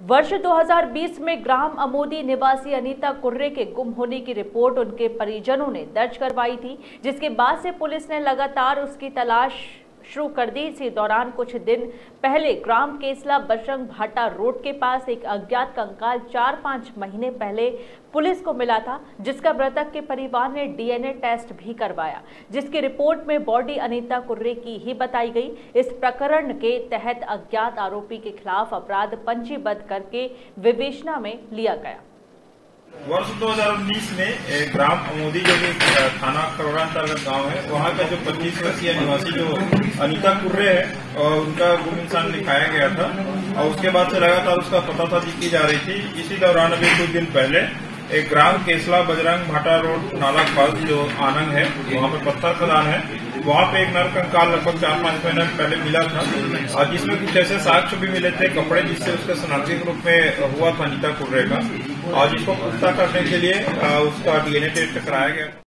वर्ष 2020 में ग्राम अमोदी निवासी अनीता कुर्रे के गुम होने की रिपोर्ट उनके परिजनों ने दर्ज करवाई थी, जिसके बाद से पुलिस ने लगातार उसकी तलाश शुरू कर दी। इसी दौरान कुछ दिन पहले ग्राम केसला बजरंग भाटा रोड के पास एक अज्ञात कंकाल 4-5 महीने पहले पुलिस को मिला था, जिसका मृतक के परिवार ने डीएनए टेस्ट भी करवाया, जिसकी रिपोर्ट में बॉडी अनीता कुर्रे की ही बताई गई। इस प्रकरण के तहत अज्ञात आरोपी के खिलाफ अपराध पंजीबद्ध करके विवेचना में लिया गया। वर्ष 2019 में ग्राम अमोदी जो कि थाना खरोड़ा अंतर्गत गांव है, वहां का जो 25 वर्षीय निवासी जो अनीता कुर्रे है और उनका गुम इंसान दिखाया गया था और उसके बाद से लगातार उसका पतासाजी की जा रही थी। इसी दौरान अभी कुछ दिन पहले एक ग्राम केसला बजरंग भाटा रोड नाला पास जो आनंद है, वहां पर पत्थर खदान है, वहां पे एक नर कंकाल लगभग 4-5 महीने पहले मिला था और जिसमें कुछ ऐसे साक्ष्य भी मिले थे, कपड़े जिससे उसके शनाख्ती के रूप में हुआ था अनीता कुर्रे का, और जिसको पुख्ता करने के लिए उसका डीएनए टेस्ट कराया गया।